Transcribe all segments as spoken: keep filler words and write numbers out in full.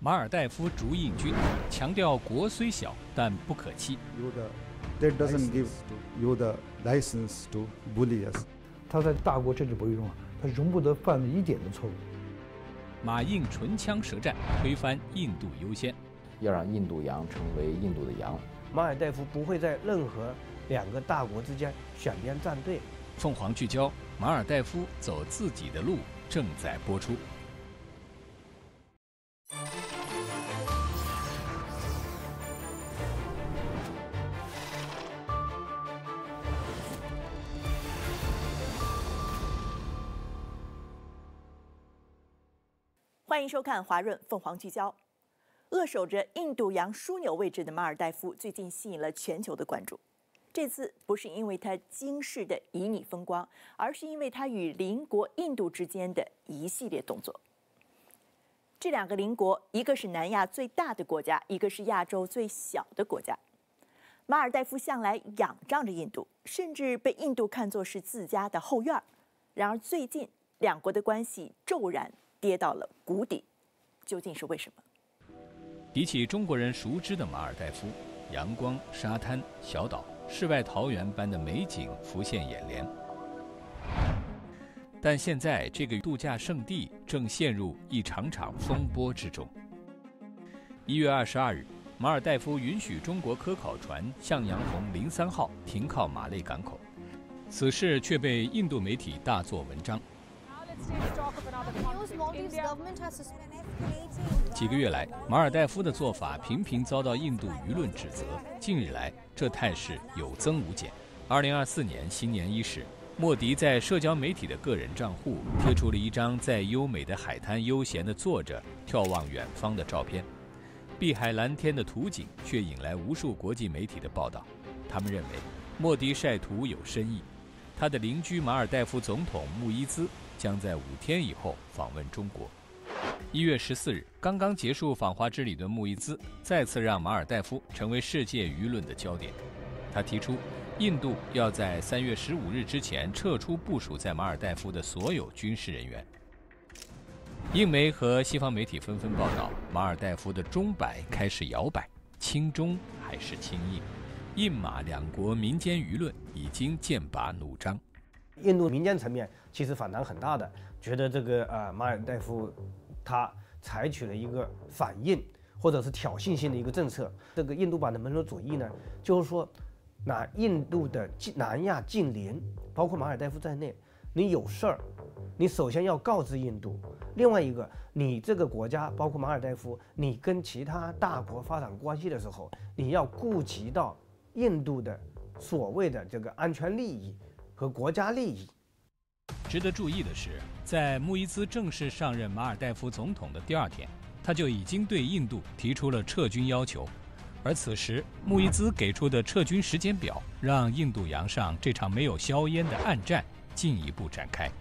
马尔代夫竹印军强调国虽小，但不可欺。 That doesn't give you the license to bully us。 他在大国政治博弈中啊，他容不得犯一点的错误。 马印唇枪舌战，推翻印度优先， 要让印度洋成为印度的洋。 马尔代夫不会在任何两个大国之间选边站队。 凤凰聚焦：马尔代夫走自己的路，正在播出。 欢迎收看华润凤凰聚焦。扼守着印度洋枢纽位置的马尔代夫最近吸引了全球的关注。这次不是因为它惊世的旖旎风光，而是因为它与邻国印度之间的一系列动作。这两个邻国，一个是南亚最大的国家，一个是亚洲最小的国家。马尔代夫向来仰仗着印度，甚至被印度看作是自家的后院。然而最近两国的关系骤然跌到了谷底，究竟是为什么？ 比起中国人熟知的马尔代夫，阳光、沙滩、小岛、世外桃源般的美景浮现眼帘。但现在这个度假胜地正陷入一场场风波之中。一月二十二日，马尔代夫允许中国科考船向阳红零三号停靠马累港口，此事却被印度媒体大做文章。几个月来，马尔代夫的做法频频遭到印度舆论指责。近日来，这态势有增无减。二零二四年新年伊始，莫迪在社交媒体的个人账户贴出了一张在优美的海滩悠闲地坐着、眺望远方的照片。碧海蓝天的图景却引来无数国际媒体的报道。他们认为，莫迪晒图有深意。他的邻居马尔代夫总统穆伊兹将在五天以后访问中国。一月十四日，刚刚结束访华之旅的穆伊兹再次让马尔代夫成为世界舆论的焦点。他提出，印度要在三月十五日之前撤出部署在马尔代夫的所有军事人员。印媒和西方媒体纷纷报道，马尔代夫的钟摆开始摇摆，亲中还是亲印？印马两国民间舆论已经剑拔弩张。 印度民间层面其实反弹很大的，觉得这个啊、呃、马尔代夫他采取了一个反印或者是挑衅性的一个政策。这个印度版的门罗主义呢，就是说，那印度的南亚近邻，包括马尔代夫在内，你有事儿，你首先要告知印度。另外一个，你这个国家包括马尔代夫，你跟其他大国发展关系的时候，你要顾及到印度的所谓的这个安全利益和国家利益。 值得注意的是，在穆伊兹正式上任马尔代夫总统的第二天，他就已经对印度提出了撤军要求。而此时，穆伊兹给出的撤军时间表，让印度洋上这场没有硝烟的暗战进一步展开。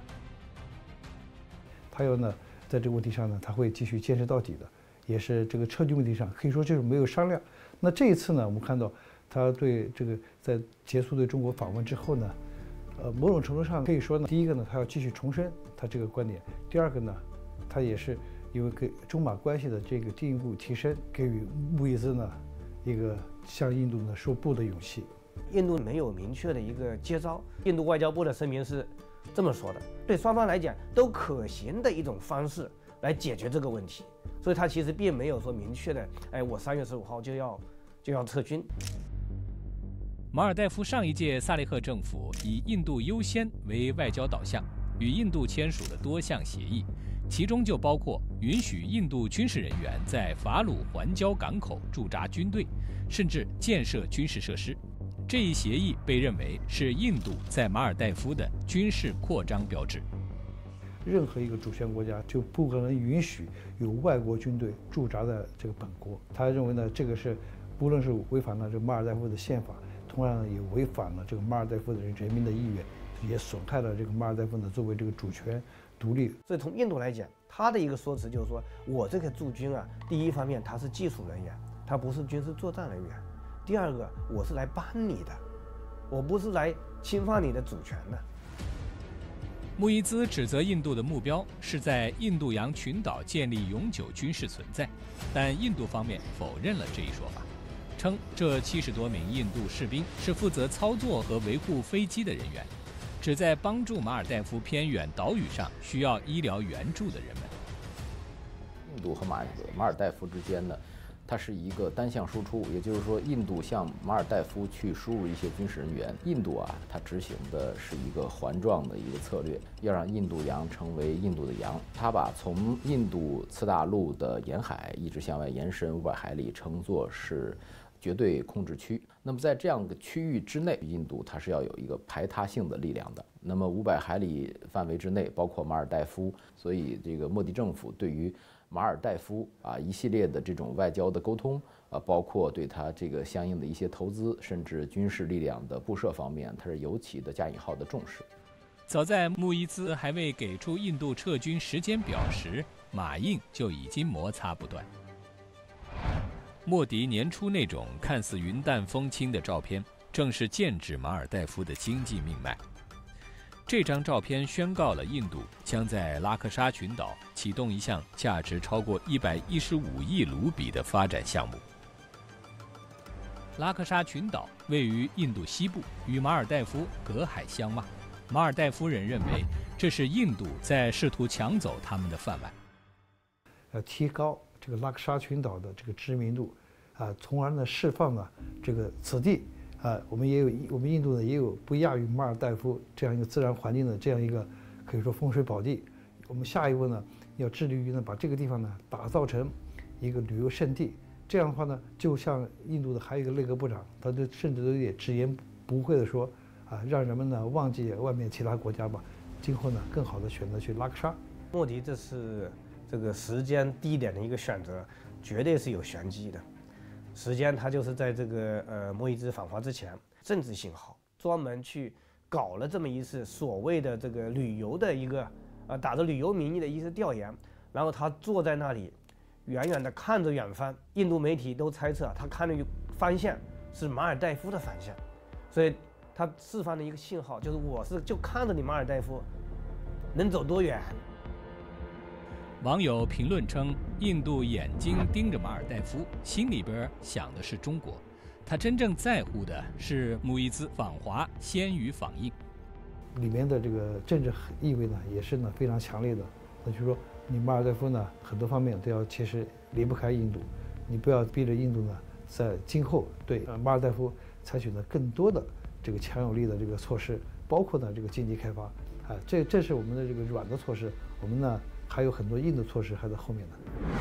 他要呢，在这个问题上呢，他会继续坚持到底的，也是这个撤军问题上，可以说就是没有商量。那这一次呢，我们看到他对这个在结束对中国访问之后呢，呃，某种程度上可以说呢，第一个呢，他要继续重申他这个观点；第二个呢，他也是因为给中马关系的这个进一步提升，给予穆伊兹呢一个向印度呢说不的勇气。 印度没有明确的一个接招，印度外交部的声明是这么说的：对双方来讲都可行的一种方式来解决这个问题。所以他其实并没有说明确的，哎，我三月十五号就要就要撤军。 马尔代夫上一届萨利赫政府以印度优先为外交导向，与印度签署了多项协议，其中就包括允许印度军事人员在法鲁环礁港口驻扎军队，甚至建设军事设施。这一协议被认为是印度在马尔代夫的军事扩张标志。 任何一个主权国家就不可能允许有外国军队驻扎在这个本国。他认为呢，这个是不论是违反了这个马尔代夫的宪法，同样也违反了这个马尔代夫的人民的意愿，也损害了这个马尔代夫呢作为这个主权独立。 所以从印度来讲，他的一个说辞就是说，我这个驻军啊，第一方面他是技术人员，他不是军事作战人员；第二个，我是来帮你的，我不是来侵犯你的主权的。 穆伊兹指责印度的目标是在印度洋群岛建立永久军事存在，但印度方面否认了这一说法，称这七十多名印度士兵是负责操作和维护飞机的人员，旨在帮助马尔代夫偏远岛屿上需要医疗援助的人们。 印度和马马尔代夫之间呢，它是一个单向输出，也就是说，印度向马尔代夫去输入一些军事人员，印度啊，它执行的是一个环状的一个策略，要让印度洋成为印度的洋。它把从印度次大陆的沿海一直向外延伸五百海里，称作是绝对控制区。那么在这样的区域之内，印度它是要有一个排他性的力量的。那么五百海里范围之内，包括马尔代夫，所以这个莫迪政府对于马尔代夫啊一系列的这种外交的沟通啊，包括对它这个相应的一些投资，甚至军事力量的布设方面，它是尤其的加引号的重视。 早在穆伊兹还未给出印度撤军时间表时，马印就已经摩擦不断。莫迪年初那种看似云淡风轻的照片，正是剑指马尔代夫的经济命脉。这张照片宣告了印度将在拉克沙群岛启动一项价值超过一百一十五亿卢比的发展项目。拉克沙群岛位于印度西部，与马尔代夫隔海相望。马尔代夫人认为，这是印度在试图抢走他们的饭碗。 要提高这个拉克沙群岛的这个知名度，啊，从而呢释放呢这个此地。啊，我们也有，我们印度呢也有不亚于马尔代夫这样一个自然环境的这样一个可以说风水宝地。我们下一步呢要致力于呢把这个地方呢打造成一个旅游胜地。这样的话呢，就像印度的还有一个内阁部长，他就甚至都也直言不讳的说，啊，让人们呢忘记外面其他国家吧，今后呢更好的选择去拉克沙。 莫迪这次这个时间地点的一个选择，绝对是有玄机的。时间他就是在这个呃莫伊兹访华之前，政治信号，专门去搞了这么一次所谓的这个旅游的一个呃打着旅游名义的一次调研，然后他坐在那里，远远的看着远方，印度媒体都猜测他看的方向是马尔代夫的方向，所以他释放的一个信号就是我是就看着你马尔代夫能走多远。 网友评论称，印度眼睛盯着马尔代夫，心里边想的是中国，他真正在乎的是穆伊兹访华先于访印。 里面的这个政治意味呢，也是呢非常强烈的。那就是说，你马尔代夫呢，很多方面都要其实离不开印度，你不要逼着印度呢，在今后对马尔代夫采取呢更多的这个强有力的这个措施，包括呢这个经济开发，啊，这这是我们的这个软的措施，我们呢。还有很多硬的措施还在后面呢。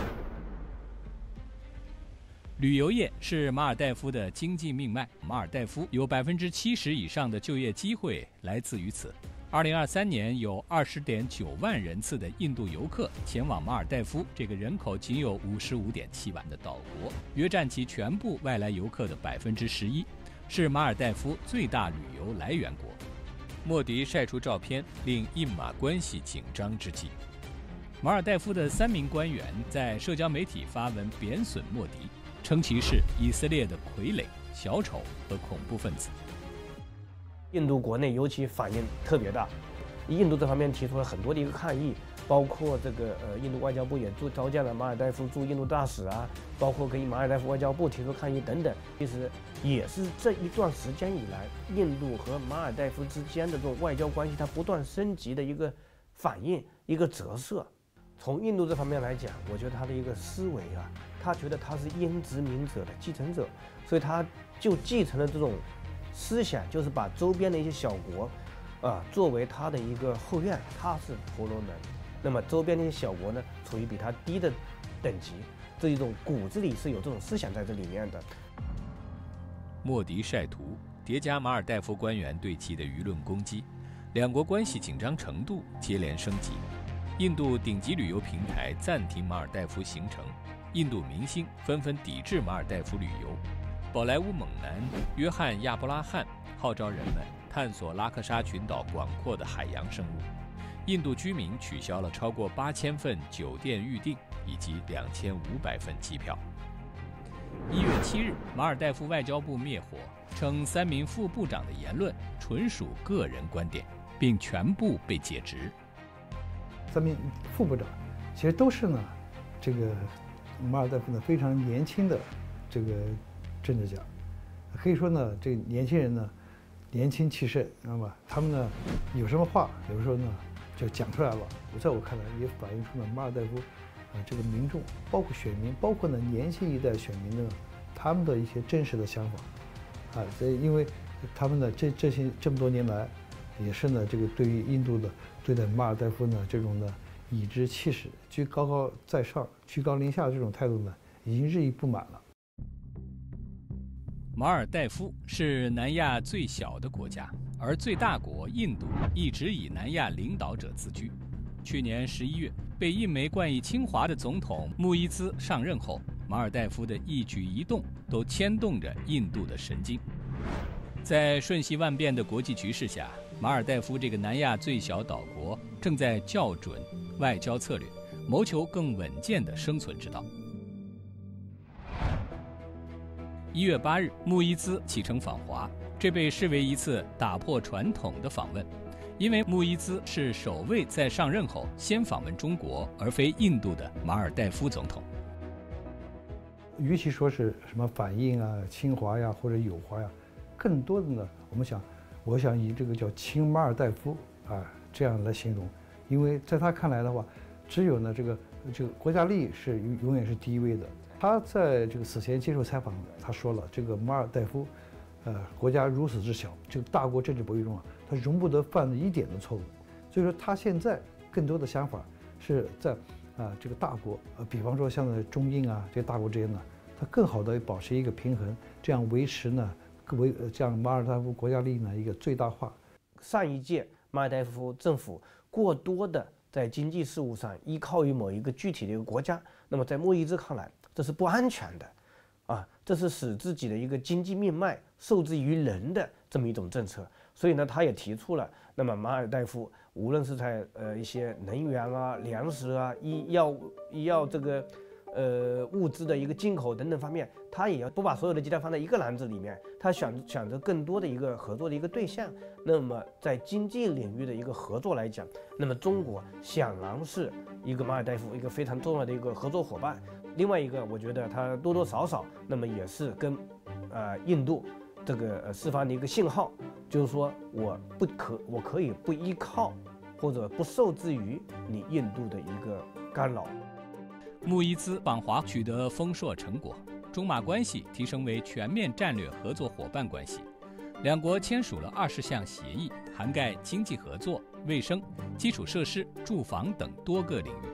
旅游业是马尔代夫的经济命脉，马尔代夫有百分之七十以上的就业机会来自于此。二零二三年有二十点九万人次的印度游客前往马尔代夫这个人口仅有五十五点七万的岛国，约占其全部外来游客的百分之十一，是马尔代夫最大旅游来源国。莫迪晒出照片，令印马关系紧张之际。马尔代夫的三名官员在社交媒体发文贬损莫迪，称其是以色列的傀儡、小丑和恐怖分子。 印度国内尤其反应特别大，印度这方面提出了很多的一个抗议，包括这个呃印度外交部也驻召见了马尔代夫驻印度大使啊，包括给马尔代夫外交部提出抗议等等。其实也是这一段时间以来，印度和马尔代夫之间的这种外交关系它不断升级的一个反应、一个折射。从印度这方面来讲，我觉得他的一个思维啊，他觉得他是英殖民者的继承者，所以他就继承了这种思想，就是把周边的一些小国，啊，作为他的一个后院，他是婆罗门，那么周边的一些小国呢，处于比他低的等级，这一种骨子里是有这种思想在这里面的。 莫迪晒图，叠加马尔代夫官员对其的舆论攻击，两国关系紧张程度接连升级。印度顶级旅游平台暂停马尔代夫行程，印度明星纷纷抵制马尔代夫旅游。宝莱坞猛男约翰·亚伯拉罕号召人们探索拉克沙群岛广阔的海洋生物。印度居民取消了超过八千份酒店预订以及两千五百份机票。一月七日，马尔代夫外交部灭火，称三名副部长的言论纯属个人观点， 并全部被解职。 三名副部长其实都是呢，这个马尔代夫呢非常年轻的这个政治家，可以说呢，这个年轻人呢年轻气盛，知道吧？他们呢有什么话，有时候呢就讲出来了。在我看来，也反映出了马尔代夫啊、呃、这个民众，包括选民，包括呢年轻一代选民呢，他们的一些真实的想法啊。这因为他们呢这这些这么多年来，也是呢这个对于印度的对待马尔代夫呢这种呢以之气使、居高高在上、居高临下的这种态度呢，已经日益不满了。 马尔代夫是南亚最小的国家，而最大国印度一直以南亚领导者自居。去年十一月，被印媒冠以清华的总统穆伊兹上任后，马尔代夫的一举一动都牵动着印度的神经。在瞬息万变的国际局势下，马尔代夫这个南亚最小岛国正在校准外交策略，谋求更稳健的生存之道。一月八日，穆伊兹启程访华，这被视为一次打破传统的访问，因为穆伊兹是首位在上任后先访问中国而非印度的马尔代夫总统。 与其说是什么反印啊、亲华呀或者友华呀，更多的呢，我们想，我想以这个叫亲马尔代夫啊这样来形容，因为在他看来的话，只有呢这个这个国家利益是永永远是第一位的。他在这个此前接受采访，他说了，这个马尔代夫，呃，国家如此之小，这个大国政治博弈中啊，他容不得犯一点的错误。所以说，他现在更多的想法是在啊、呃、这个大国，呃，比方说像中印啊这些大国之间呢，他更好的保持一个平衡，这样维持呢维这样马尔代夫国家利益呢一个最大化。 上一届马尔代夫政府过多的在经济事务上依靠于某一个具体的一个国家，那么在穆伊兹看来，这是不安全的，啊，这是使自己的一个经济命脉受制于人的这么一种政策。所以呢，他也提出了，那么马尔代夫无论是在呃一些能源啊、粮食啊、医药、医药这个呃物资的一个进口等等方面，他也要不把所有的鸡蛋放在一个篮子里面，他选选择更多的一个合作的一个对象。那么在经济领域的一个合作来讲，那么中国显然是一个马尔代夫一个非常重要的一个合作伙伴。另外一个，我觉得它多多少少，那么也是跟，呃，印度这个呃释放的一个信号，就是说我不可，我可以不依靠或者不受制于你印度的一个干扰。 穆伊兹访华取得丰硕成果，中马关系提升为全面战略合作伙伴关系，两国签署了二十项协议，涵盖经济合作、卫生、基础设施、住房等多个领域。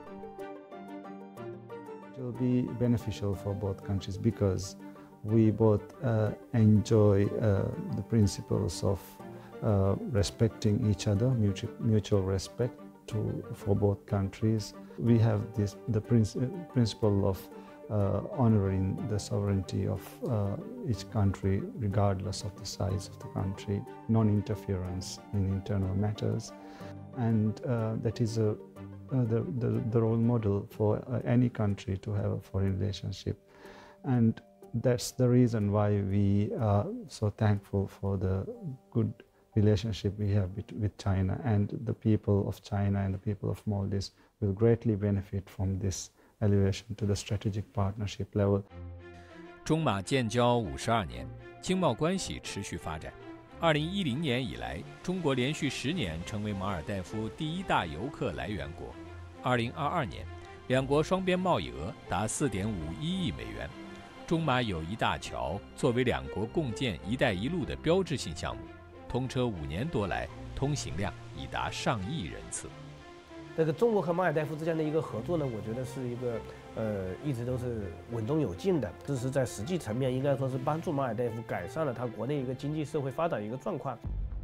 It will be beneficial for both countries because we both uh, enjoy uh, the principles of uh, respecting each other, mutual, mutual respect to, for both countries. We have this, the princi- principle of uh, honoring the sovereignty of uh, each country regardless of the size of the country, non-interference in internal matters, and uh, that is a Uh, the, the, the role model for uh, any country to have a foreign relationship. And that's the reason why we are so thankful for the good relationship we have with, with China, and the people of China and the people of Maldives will greatly benefit from this elevation to the strategic partnership level. 中马建交五十二年，经贸关系持续发展。二零一零年以来，中国连续十年成为马尔代夫第一大游客来源国。二零二二年，两国双边贸易额达四点五一亿美元。中马友谊大桥作为两国共建“一带一路”的标志性项目，通车五年多来，通行量已达上亿人次。 这个中国和马尔代夫之间的一个合作呢，我觉得是一个呃一直都是稳中有进的，这是在实际层面应该说是帮助马尔代夫改善了它国内一个经济社会发展一个状况。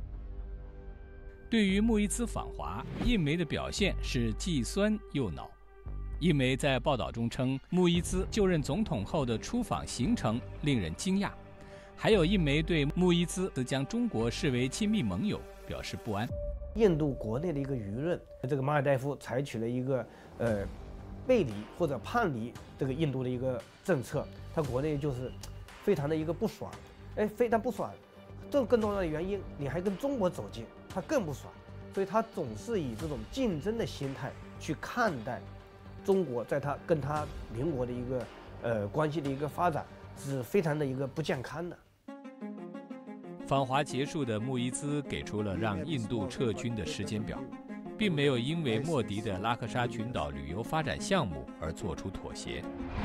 对于穆伊兹访华，印媒的表现是既酸又恼。印媒在报道中称，穆伊兹就任总统后的出访行程令人惊讶，还有印媒对穆伊兹将中国视为亲密盟友表示不安。 印度国内的一个舆论，这个马尔代夫采取了一个呃背离或者叛离这个印度的一个政策，他国内就是非常的一个不爽，哎，非常不爽。这个更重要的原因，你还跟中国走近，他更不爽。 所以他总是以这种竞争的心态去看待中国在他跟他邻国的一个呃关系的一个发展，是非常的一个不健康的。 访华结束的穆伊兹给出了让印度撤军的时间表，并没有因为莫迪的拉克沙群岛旅游发展项目而做出妥协。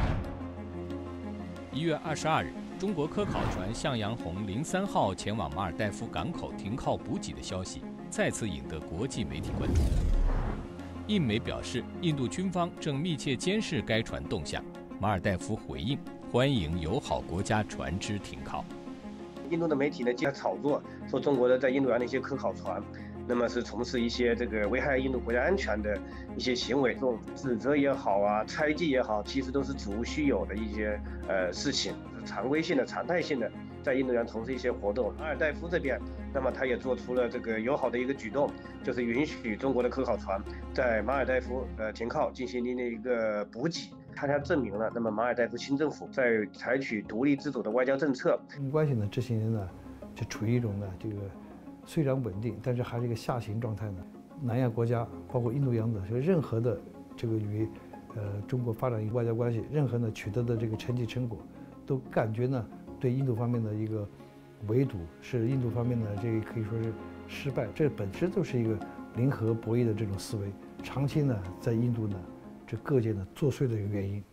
一月二十二日，中国科考船向阳红零三号前往马尔代夫港口停靠补给的消息再次引得国际媒体关注。印媒表示，印度军方正密切监视该船动向。马尔代夫回应，欢迎友好国家船只停靠。 印度的媒体呢，经常炒作说中国的在印度洋的一些科考船，那么是从事一些这个危害印度国家安全的一些行为，这种指责也好啊，猜忌也好，其实都是子无虚有的一些呃事情，是常规性的、常态性的，在印度洋从事一些活动。马尔代夫这边，那么他也做出了这个友好的一个举动，就是允许中国的科考船在马尔代夫呃停靠，进行的一个补给。它才证明了，那么马尔代夫新政府在采取独立自主的外交政策。 中印关系呢，这些年呢，就处于一种呢，这个虽然稳定，但是还是一个下行状态呢。南亚国家，包括印度洋的，就任何的这个与呃中国发展一个外交关系，任何呢取得的这个成绩成果，都感觉呢对印度方面的一个围堵，是印度方面的这个可以说是失败。这本身都是一个零和博弈的这种思维，长期呢在印度呢。这各界呢作祟的一个原因。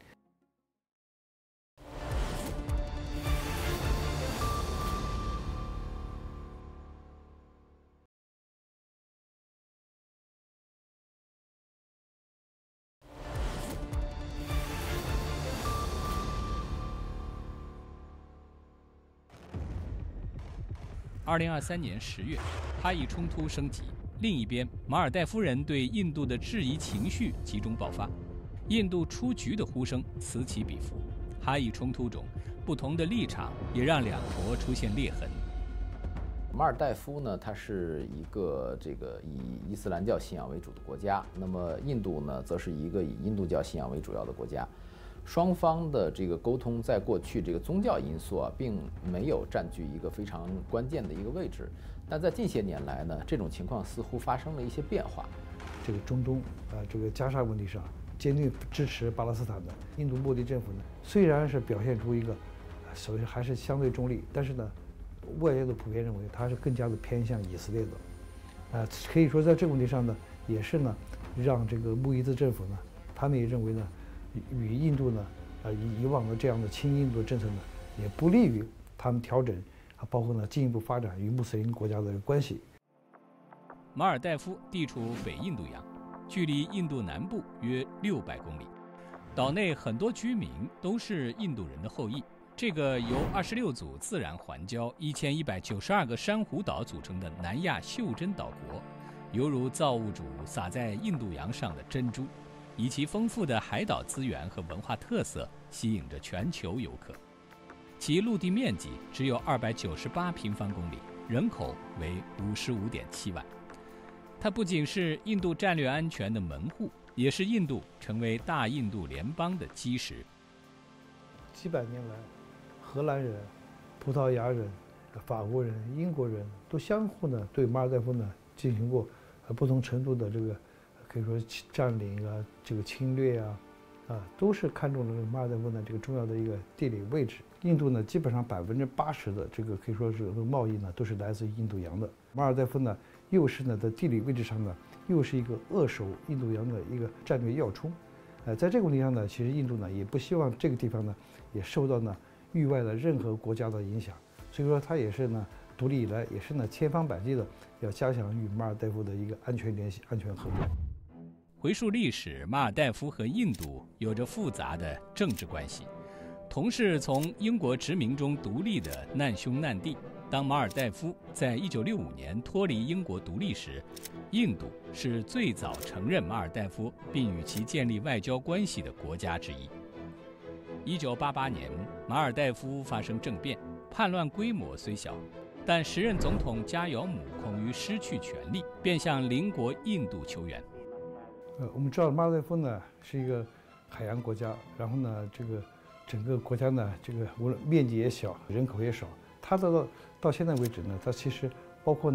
二零二三年十月，哈以冲突升级。另一边，马尔代夫人对印度的质疑情绪集中爆发，印度出局的呼声此起彼伏。哈以冲突中，不同的立场也让两国出现裂痕。 马尔代夫呢，它是一个这个以伊斯兰教信仰为主的国家，那么印度呢，则是一个以印度教信仰为主要的国家。双方的这个沟通，在过去这个宗教因素啊，并没有占据一个非常关键的一个位置。但在近些年来呢，这种情况似乎发生了一些变化。 这个中东啊、呃，这个加沙问题上，坚定支持巴勒斯坦的印度莫迪政府呢，虽然是表现出一个，所谓还是相对中立，但是呢，外界都普遍认为它是更加的偏向以色列的。啊、呃，可以说在这个问题上呢，也是呢，让这个穆伊兹政府呢，他们也认为呢，与印度呢，啊、呃，以以往的这样的亲印度的政策呢，也不利于他们调整。啊，包括呢进一步发展与穆斯林国家的关系。 马尔代夫地处北印度洋，距离印度南部约六百公里，岛内很多居民都是印度人的后裔。这个由二十六组自然环礁、一千一百九十二个珊瑚岛组成的南亚袖珍岛国，犹如造物主撒在印度洋上的珍珠，以其丰富的海岛资源和文化特色，吸引着全球游客。其陆地面积只有二百九十八平方公里，人口为五十五点七万。它不仅是印度战略安全的门户，也是印度成为大印度联邦的基石。 几百年来，荷兰人、葡萄牙人、法国人、英国人都相互呢对马尔代夫呢进行过呃不同程度的这个可以说占领啊、这个侵略啊。啊，都是看中了马尔代夫呢这个重要的一个地理位置。印度呢，基本上百分之八十的这个可以说是贸易呢，都是来自于印度洋的。马尔代夫呢，又是呢在地理位置上呢，又是一个扼守印度洋的一个战略要冲。呃，在这个问题上呢，其实印度呢也不希望这个地方呢也受到呢域外的任何国家的影响，所以说它也是呢独立以来也是呢千方百计的要加强与马尔代夫的一个安全联系、安全合作。 回溯历史，马尔代夫和印度有着复杂的政治关系，同是从英国殖民中独立的难兄难弟。当马尔代夫在一九六五年脱离英国独立时，印度是最早承认马尔代夫并与其建立外交关系的国家之一。一九八八年，马尔代夫发生政变，叛乱规模虽小，但时任总统加姚姆恐于失去权力，便向邻国印度求援。 呃，我们知道马尔代夫呢是一个海洋国家，然后呢，这个整个国家呢，这个无论面积也小，人口也少。它到到现在为止呢，它其实包括呢，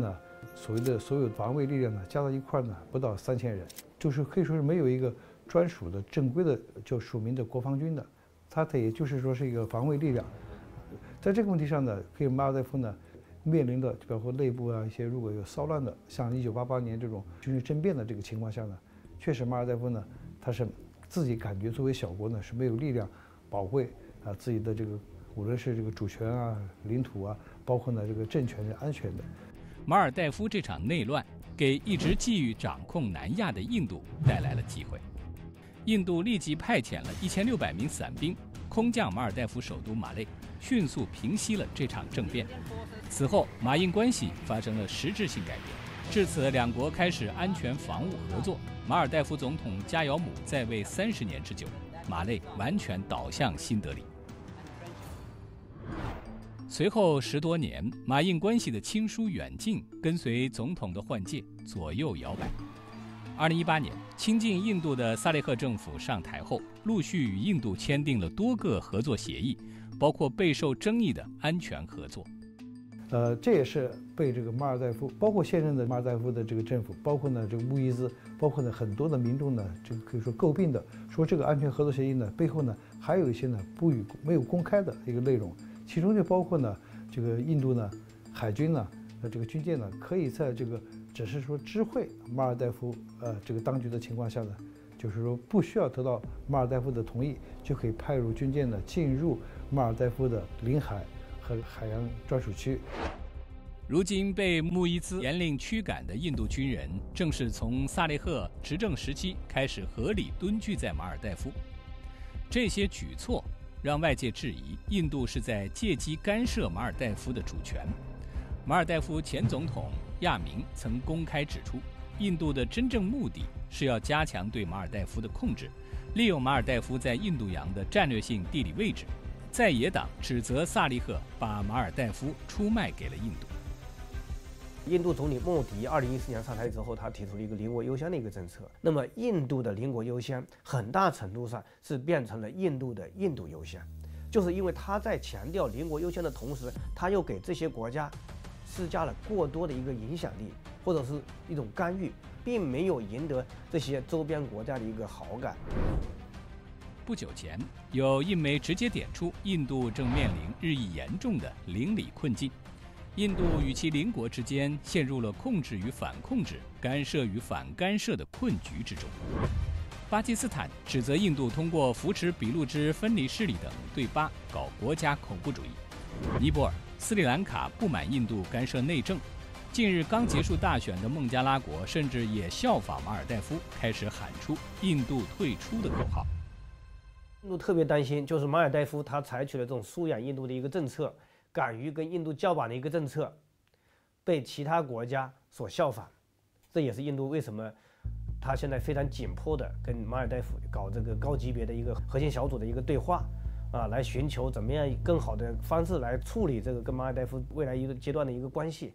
所谓的所有防卫力量呢，加到一块儿呢，不到三千人，就是可以说是没有一个专属的正规的就署名的国防军的，它它也就是说是一个防卫力量。在这个问题上呢，可以马尔代夫呢面临的包括内部啊一些如果有骚乱的，像一九八八年这种军事政变的这个情况下呢，确实马尔代夫呢，他是自己感觉作为小国呢是没有力量保卫啊自己的这个无论是这个主权啊、领土啊，包括呢这个政权的安全的。 马尔代夫这场内乱给一直觊觎掌控南亚的印度带来了机会，印度立即派遣了一千六百名伞兵空降马尔代夫首都马累，迅速平息了这场政变。此后，马印关系发生了实质性改变，至此两国开始安全防务合作。马尔代夫总统加尧姆在位三十年之久，马累完全倒向新德里。随后十多年，马印关系的亲疏远近跟随总统的换届左右摇摆。二零一八年，亲近印度的萨利赫政府上台后，陆续与印度签订了多个合作协议，包括备受争议的安全合作。 呃，这也是被这个马尔代夫，包括现任的马尔代夫的这个政府，包括呢这个穆伊兹，包括呢很多的民众呢，这个可以说诟病的，说这个安全合作协议呢背后呢还有一些呢不予没有公开的一个内容。其中就包括呢，这个印度呢，海军呢，呃，这个军舰呢，可以在这个只是说知会马尔代夫呃这个当局的情况下呢，就是说不需要得到马尔代夫的同意，就可以派入军舰呢进入马尔代夫的领海和海洋专属区。 如今被穆伊兹严令驱赶的印度军人，正是从萨利赫执政时期开始合理蹲居在马尔代夫。这些举措让外界质疑印度是在借机干涉马尔代夫的主权。马尔代夫前总统亚明曾公开指出，印度的真正目的是要加强对马尔代夫的控制，利用马尔代夫在印度洋的战略性地理位置。在野党指责萨利赫把马尔代夫出卖给了印度。 印度总理莫迪二零一四年上台之后，他提出了一个邻国优先的一个政策。那么，印度的邻国优先很大程度上是变成了印度的印度优先，就是因为他在强调邻国优先的同时，他又给这些国家施加了过多的一个影响力，或者是一种干预，并没有赢得这些周边国家的一个好感。 不久前，有印媒直接点出，印度正面临日益严重的邻里困境。印度与其邻国之间陷入了控制与反控制、干涉与反干涉的困局之中。巴基斯坦指责印度通过扶持俾路支分离势力等对巴搞国家恐怖主义。尼泊尔、斯里兰卡不满印度干涉内政。近日刚结束大选的孟加拉国甚至也效仿马尔代夫，开始喊出印度退出的口号。 印度特别担心，就是马尔代夫他采取了这种疏远印度的一个政策，敢于跟印度叫板的一个政策，被其他国家所效仿。这也是印度为什么他现在非常紧迫的跟马尔代夫搞这个高级别的一个核心小组的一个对话啊，来寻求怎么样更好的方式来处理这个跟马尔代夫未来一个阶段的一个关系。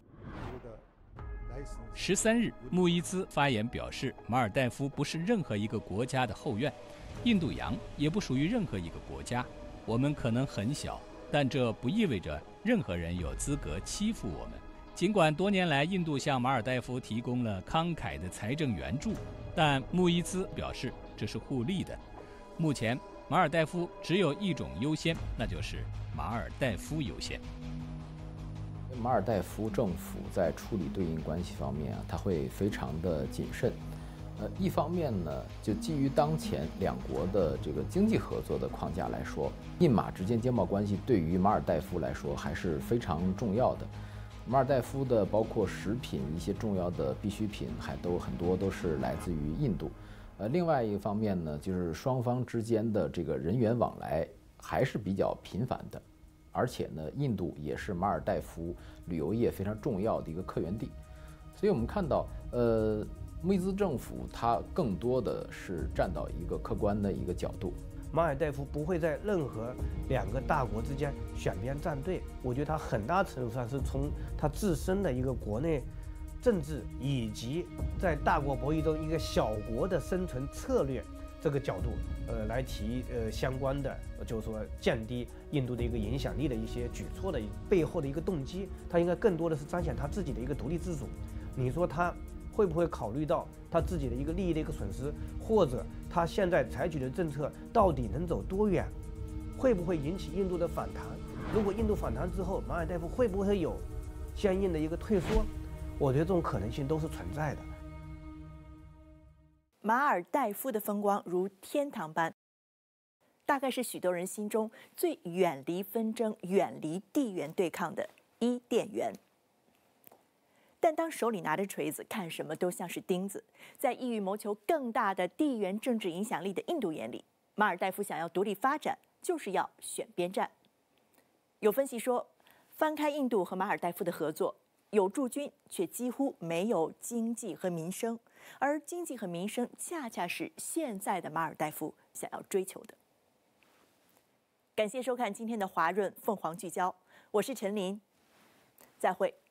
十三日，穆伊兹发言表示，马尔代夫不是任何一个国家的后院，印度洋也不属于任何一个国家。我们可能很小，但这不意味着任何人有资格欺负我们。尽管多年来印度向马尔代夫提供了慷慨的财政援助，但穆伊兹表示这是互利的。目前，马尔代夫只有一种优先，那就是马尔代夫优先。 马尔代夫政府在处理对印关系方面啊，他会非常的谨慎。呃，一方面呢，就基于当前两国的这个经济合作的框架来说，印马之间经贸关系对于马尔代夫来说还是非常重要的。马尔代夫的包括食品一些重要的必需品，还都很多都是来自于印度。呃，另外一个方面呢，就是双方之间的这个人员往来还是比较频繁的。而且呢，印度也是马尔代夫旅游业非常重要的一个客源地，所以我们看到，呃，穆伊兹政府它更多的是站到一个客观的一个角度。 马尔代夫不会在任何两个大国之间选边站队，我觉得它很大程度上是从它自身的一个国内政治以及在大国博弈中一个小国的生存策略这个角度，呃，来提呃相关的，就是说降低印度的一个影响力的一些举措的背后的一个动机，它应该更多的是彰显它自己的一个独立自主， 你说他会不会考虑到他自己的一个利益的一个损失，或者他现在采取的政策到底能走多远，会不会引起印度的反弹？如果印度反弹之后，马尔代夫会不会有相应的一个退缩？我觉得这种可能性都是存在的。 马尔代夫的风光如天堂般，大概是许多人心中最远离纷争、远离地缘对抗的伊甸园。但当手里拿着锤子，看什么都像是钉子，在意欲谋求更大的地缘政治影响力的印度眼里，马尔代夫想要独立发展，就是要选边站。有分析说，翻开印度和马尔代夫的合作，有驻军却几乎没有经济和民生，而经济和民生恰恰是现在的马尔代夫想要追求的。感谢收看今天的华润凤凰聚焦，我是陈琳，再会。